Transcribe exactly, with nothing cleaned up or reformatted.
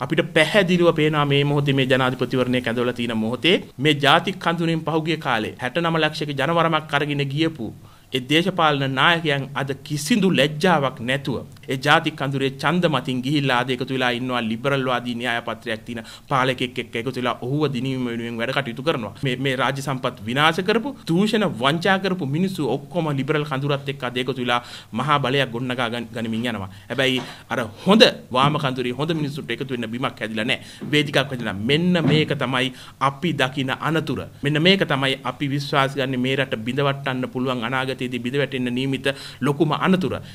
අපිට පැහැදිලිව පේනවා මේ මොහොතේ මේ ජනාධිපතිවරණය කැඳවලා තියෙන මොහොතේ මේ ජාතික කඳුරෙන් පහුගිය කාලේ හැට නව ලක්ෂයක ජනවරමක් අරගෙන ගියපු ඒ දේශපාලන නායකයන් අද කිසිදු ලැජ්ජාවක් නැතුව ඒ ජාතික කඳුරේ ඡන්ද මතින් ගිහිල්ලා ආද එකතු වෙලා ඉන්නවා ලිබරල් වාදී න්‍යාය පත්‍රයක් තියෙන පාලකෙක් එක්ක එකතු වෙලා ඔහුව දිනීම වෙනුවෙන් වැඩ කටයුතු කරනවා. මේ මේ රාජ්‍ය සම්පත් විනාශ කරපු, දූෂණ වංචා කරපු මිනිස්සු ඔක්කොම ලිබරල් කඳුරත් එක්ක ආද එකතු වෙලා මහා බලයක් ගොඩනගා ගනිමින් යනවා. හැබැයි අර හොඳ වාම කඳුරේ හොඳ මිනිස්සුන්ට එකතු වෙන්න බිමක් හැදිලා නැහැ. වේදිකාවක් හැදිලා. මෙන්න මේක තමයි අපි දකින අනතුර. මෙන්න මේක තමයි අපි විශ්වාස ගන්න මේ රට බිඳවට්ටන්න පුළුවන් අනාගතයේදී බිඳ වැටෙන්න නියමිත ලොකුම අනතුර.